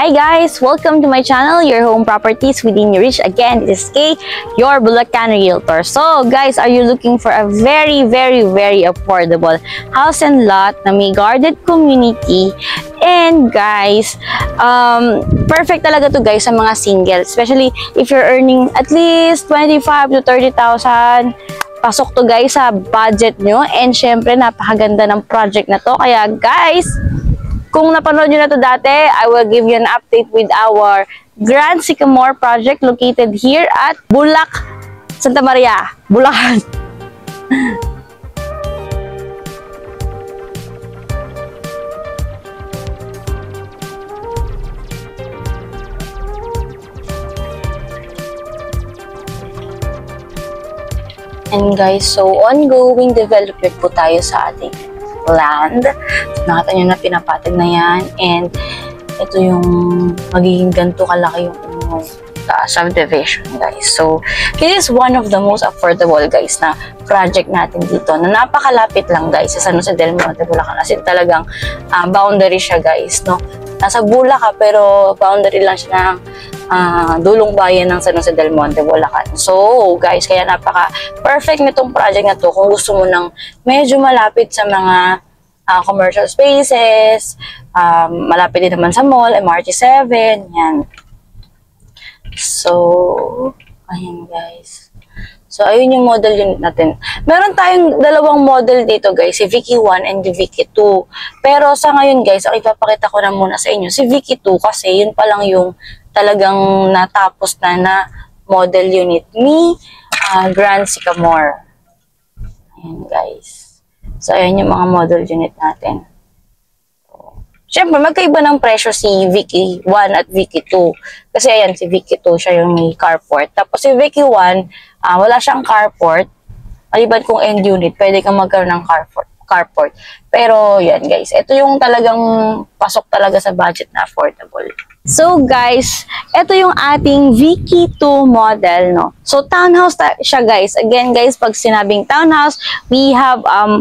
Hi guys! Welcome to my channel, your home properties within your reach. Again, this is Kay, your Bulacan Realtor. So guys, are you looking for a very affordable house and lot na may guarded community? And guys, perfect talaga to guys sa mga single. Especially if you're earning at least 25 to 30,000. Pasok to guys sa budget nyo. And syempre, napakaganda ng project na to. Kaya guys, kung napanood nyo na to dati, I will give you an update with our Grand Sycamore project located here at Bulac, Santa Maria, Bulacan. And guys, so ongoing development po tayo sa ating land. So, nakita nyo na pinapatag na yan. And ito yung magiging ganito kalaki yung subdivision guys. So this is one of the most affordable guys na project natin dito na napakalapit lang guys sa San Jose del Monte, Bulacan. As in talagang boundary siya guys, no? Nasa Bulacan pero boundary lang siya ng dulong bayan ng San Jose del Monte, Bulacan. So guys, kaya napaka-perfect nitong project na to kung gusto mo ng medyo malapit sa mga commercial spaces, malapit din naman sa mall, MRT7, yan. So, ayan guys. So, ayun yung model unit natin. Meron tayong dalawang model dito guys, si Vicky 1 and the Vicky 2. Pero sa ngayon guys, ang ipapakita ko na muna sa inyo, si Vicky 2 kasi yun pa lang yung talagang natapos na model unit ni Grand Sycamore. Ayan guys. So, ayan yung mga model unit natin. Siyempre, magkaiba ng presyo si Vicky 1 at Vicky 2. Kasi ayan, si Vicky 2 siya yung may carport. Tapos si Vicky 1, wala siyang carport. Maliban kung end unit, pwede kang magkaroon ng carport. Pero yan guys, ito yung talagang pasok talaga sa budget na affordable. So guys, ito yung ating Vicky 2 model, no? So townhouse siya guys. Again guys, pag sinabing townhouse, we have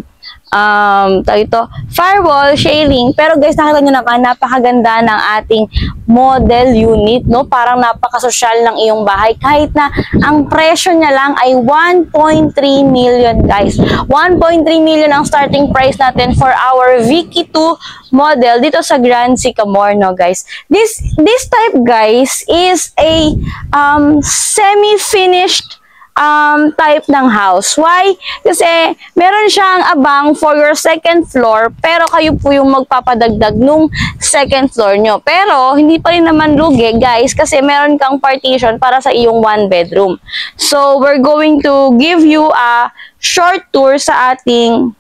firewall, shading. Pero guys, nakita nyo naman, napakaganda ng ating model unit, no? Parang napakasosyal ng iyong bahay. Kahit na ang presyo niya lang ay 1.3 million, guys. 1.3 million ang starting price natin for our Vicky 2 model dito sa Grand Sycamore, no, guys. This type, guys, is a semi-finished type ng house. Why? Kasi meron siyang abang for your second floor, pero kayo po yung magpapadagdag nung second floor nyo. Pero hindi pa rin naman lugi guys, kasi meron kang partition para sa iyong one bedroom. So we're going to give you a short tour sa ating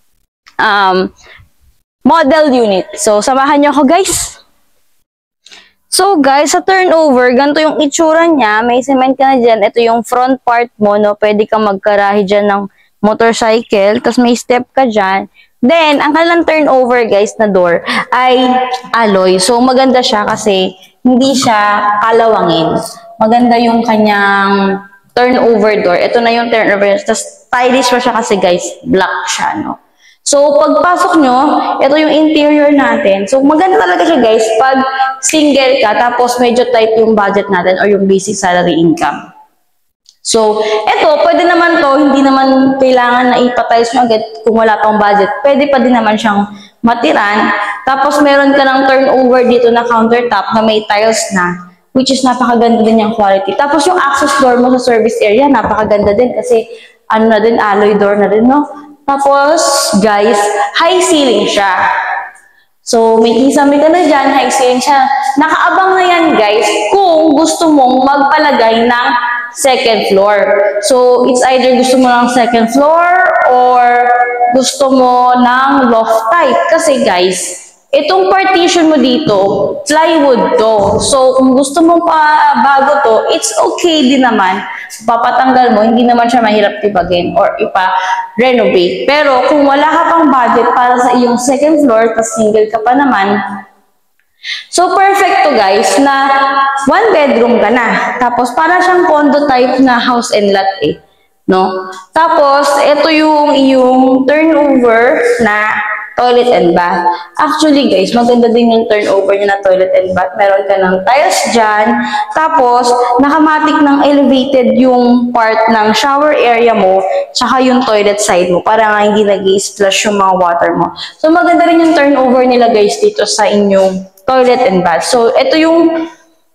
model unit. So samahan nyo ako guys. So guys, sa turnover, ganito yung itsura niya. May cement ka na dyan. Ito yung front part mo, no? Pwede kang magkarahe dyan ng motorcycle. Tapos may step ka dyan. Then, ang kanilang turnover guys na door ay alloy. So maganda siya kasi hindi siya kalawangin. Maganda yung kanyang turnover door. Ito na yung turnover. Tapos stylish pa siya kasi guys, black siya, no? So, pagpasok nyo, ito yung interior natin. So, maganda talaga siya guys pag single ka, tapos medyo tight yung budget natin or yung basic salary income. So, ito, pwede naman to, hindi naman kailangan na ipatiles nyo agad kung wala pang budget. Pwede pa din naman siyang matiran. Tapos, meron ka ng turnover dito na countertop na may tiles na, which is napakaganda din yung quality. Tapos, yung access door mo sa service area, napakaganda din kasi ano na din, alloy door na din, no? Tapos, guys, high ceiling siya. So, may kisame ka na dyan, high ceiling siya. Nakaabang na yan, guys, kung gusto mong magpalagay ng second floor. So, it's either gusto mo ng second floor or gusto mo ng loft type. Kasi, guys, itong partition mo dito, plywood to. So, kung gusto mong bago to, it's okay din naman. Papatanggal mo, hindi naman siya mahirap tibagin or ipa-renovate. Pero, kung wala ka pang budget para sa iyong second floor, tas single ka pa naman, so perfect to guys, na one bedroom ka na. Tapos, para siyang condo type na house and lot no? Tapos, ito yung iyong turnover na toilet and bath. Actually guys, maganda din yung turnover niya na toilet and bath. Meron ka ng tiles dyan. Tapos, nakamatic ng elevated yung part ng shower area mo, tsaka yung toilet side mo, para nga hindi nag-i-splash yung mga water mo. So, maganda rin yung turnover nila guys dito sa inyong toilet and bath. So, ito yung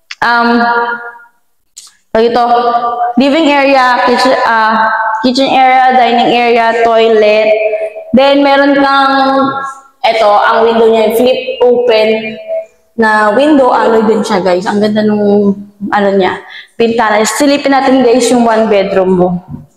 ito, living area, kitchen area, dining area, toilet. Then, meron kang, ito, ang window niya, flip open na window, alloy din siya, guys. Ang ganda nung, niya, pintana. Silipin natin, guys, yung one bedroom mo.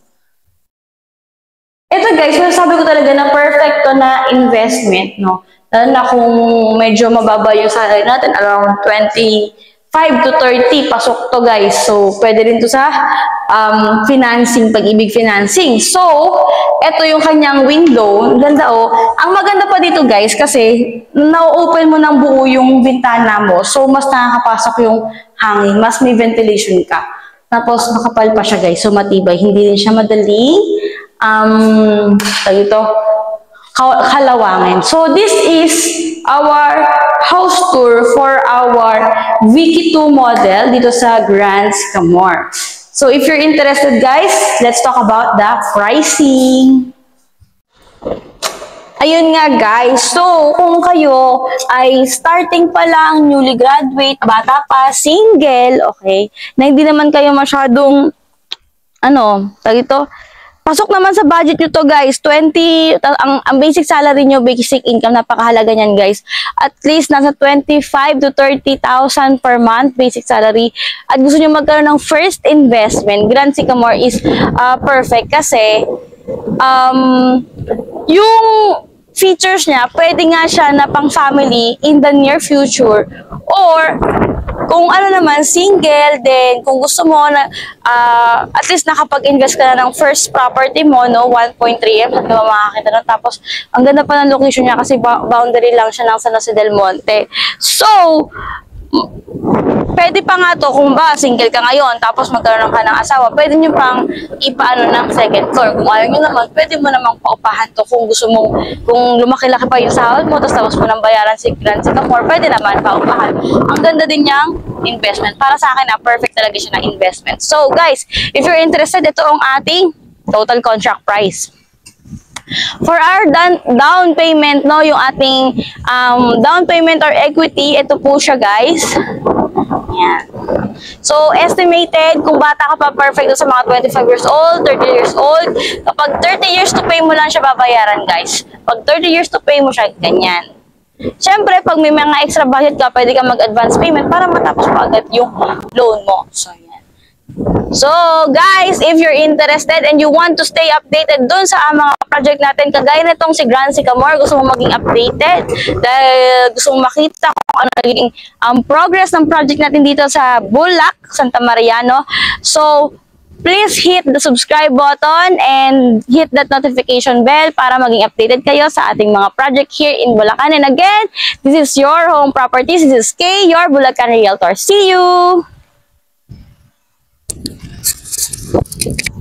Ito, guys, masasabi ko talaga na perfecto na investment, no? Lalo na kung medyo mababa yung salary natin, around 25 to 30, pasok to guys. So, pwede rin to sa financing, pag-ibig financing. So, ito yung kanyang window. Ang ganda oh. Ang maganda pa dito guys, kasi na-open mo ng buo yung bintana mo. So, mas nakakapasok yung hangin. Mas may ventilation ka. Tapos, makapal pa siya guys. So, matibay. Hindi rin siya madaling kalawangin. So, this is our house tour for our Vicky 2 model dito sa Grand Sycamore. So, if you're interested guys, let's talk about the pricing. Ayun nga guys, so kung kayo ay starting pa lang, newly graduate, bata pa, single, okay, na hindi naman kayo masyadong, pasok naman sa budget nyo to guys, 20, ang basic salary nyo, basic income, napakahalaga nyan guys. At least nasa 25 to 30,000 per month basic salary. At gusto nyo magkaroon ng first investment, Grand Sycamore is perfect kasi yung features niya, pwede nga siya na pang family in the near future, or kung naman, single, then kung gusto mo na at least nakapag-invest ka na ng first property mo, no, 1.3M, di ba makakita na. Tapos, ang ganda pa ng location niya kasi boundary lang siya ng San Jose del Monte. So, pwede pa nga to kung ba single ka ngayon tapos magkaroon ka ng asawa, pwede nyo pang ipaano ng second floor. Kung ayaw nyo naman, pwede mo namang paupahan to kung gusto mo, kung lumaki-laki pa yung sahod mo tapos mo nang bayaran si Grand Sycamore, pwede naman paupahan. Ang ganda din niyang investment. Para sa akin perfect talaga siya na investment. So guys, if you're interested, ito ang ating total contract price. For our down payment, no, yung ating down payment or equity, ito po siya guys. Yan. So, estimated, kung bata ka pa, perfect sa mga 25 years old, 30 years old. Kapag 30 years to pay mo lang siya babayaran guys. Pag 30 years to pay mo siya, ganyan. Siyempre, pag may mga extra budget ka, pwede ka mag-advance payment para matapos pa agad yung loan mo. So, yan. So, guys, if you're interested and you want to stay updated dun sa mga project natin, kagaya nitong si Grand Sycamore, gusto mo maging updated, dahil gusto mo makita kung ano naging progress ng project natin dito sa Bulac, Santa Maria, no? So, please hit the subscribe button and hit that notification bell para maging updated kayo sa ating mga project here in Bulacan. And again, this is your home properties. This is Kay, your Bulacan Realtor. See you!